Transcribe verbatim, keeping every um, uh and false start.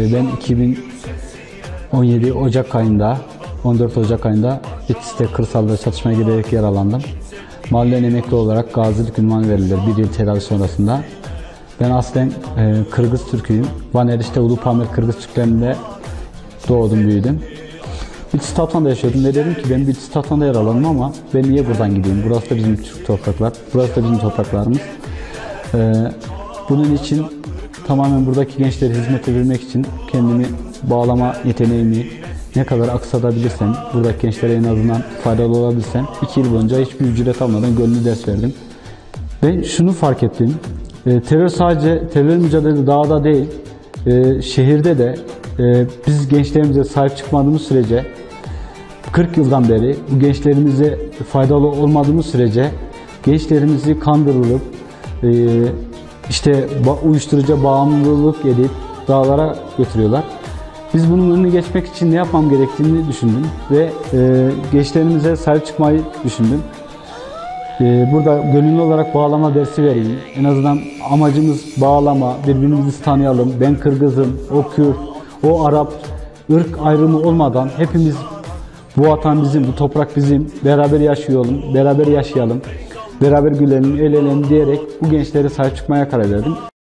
Ben iki bin on yedi Ocak ayında, on dört Ocak ayında Bitlis'te kırsalda çatışmaya giderek yaralandım. Mahallen emekli olarak gazilik unvanı verilir bir yıl tedavi sonrasında. Ben aslen e, Kırgız Türk'üyüm. Van Erişte Ulupamir Kırgız Türklerinde doğdum, büyüdüm. Bitlis Tatvan'da yaşıyordum ve dedim ki ben Bitlis Tatvan'da yaralandım ama ben niye buradan gideyim? Burası da bizim Türk topraklar, burası da bizim topraklarımız. Ee, bunun için tamamen buradaki gençlere hizmet edebilmek için kendimi bağlama yeteneğimi ne kadar aksatabilirsem, buradaki gençlere en azından faydalı olabilsem, iki yıl boyunca hiçbir ücret almadan gönüllü ders verdim. Ben şunu fark ettim, e, terör sadece terör mücadelesi dağda değil, e, şehirde de e, biz gençlerimize sahip çıkmadığımız sürece, kırk yıldan beri bu gençlerimize faydalı olmadığımız sürece gençlerimizi kandırılıp e, işte uyuşturucu bağımlılık edip dağlara götürüyorlar. Biz bunun önüne geçmek için ne yapmam gerektiğini düşündüm ve e, gençlerimize sahip çıkmayı düşündüm. E, burada gönüllü olarak bağlama dersi vereyim. En azından amacımız bağlama, birbirimizi tanıyalım. Ben Kırgızım, o Kürt, o Arap, ırk ayrımı olmadan hepimiz, bu vatan bizim, bu toprak bizim, beraber yaşayalım, beraber yaşayalım, beraber gülelim, eğlenelim diyerek bu gençlere sahip çıkmaya karar verdim.